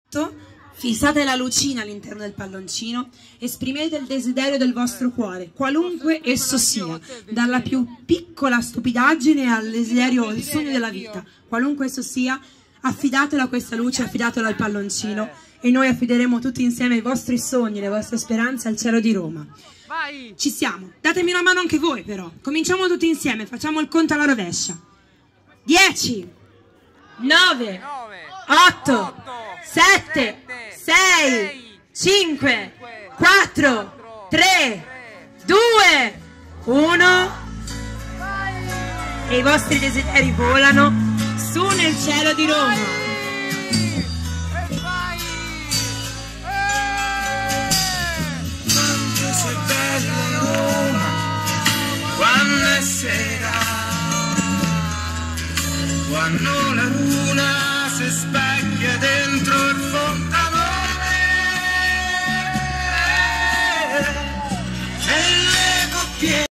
Fissate la lucina all'interno del palloncino, esprimete il desiderio del vostro cuore, qualunque esso sia, dalla più piccola stupidaggine al desiderio, al sogno della vita, qualunque esso sia, affidatelo a questa luce, affidatelo al palloncino e noi affideremo tutti insieme i vostri sogni, le vostre speranze al cielo di Roma. Ci siamo, datemi una mano anche voi però, cominciamo tutti insieme, facciamo il conto alla rovescia. 10, 9, 8, 7, 6, 5, 4, 3, 2, 1 e i vostri desideri volano su nel cielo di Roma. Quanto sei bella Roma, quando è sera, quando la luna si specchia dentro il fontanone e le coppiere